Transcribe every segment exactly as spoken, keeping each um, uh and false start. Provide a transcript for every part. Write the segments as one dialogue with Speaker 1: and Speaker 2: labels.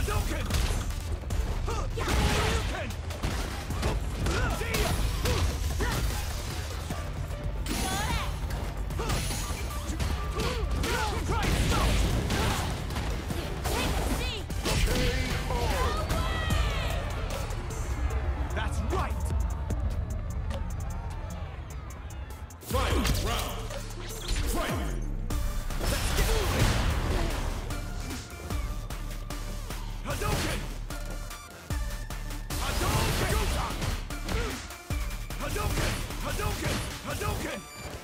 Speaker 1: Hadouken! Hadouken! See ya! That's right! Final round! Fight! Let's get moving! Hadouken! Hadouken! Hadouken! Hadouken! Hadouken!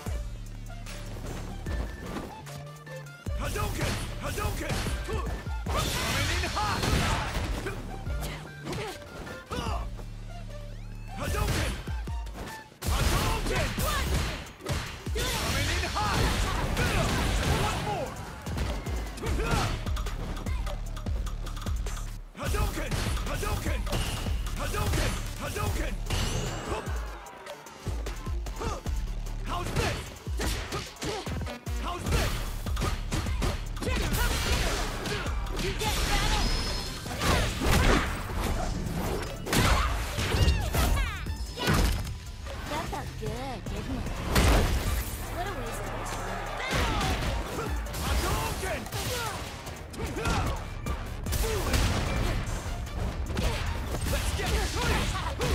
Speaker 1: Hadouken! Hadouken! Coming in hot! Hadouken! Hadouken! Coming in hot! One more! Hadouken! Hadouken! Hadouken! Hadouken! How's this? How's this? You get battle!
Speaker 2: That felt good, didn't it? What a waste of time.
Speaker 1: Hadouken! Let's get it! Hadouken!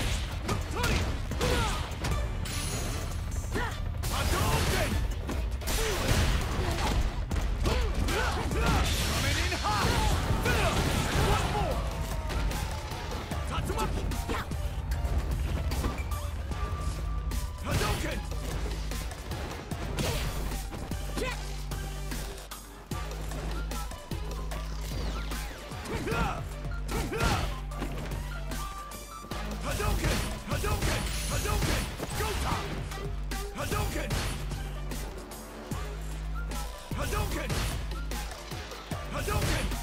Speaker 1: Coming in hot! One more! Tatsumaki! Hadouken! Hadouken! Hadouken! Hadouken! Go time! Hadouken! Hadouken! Hadouken!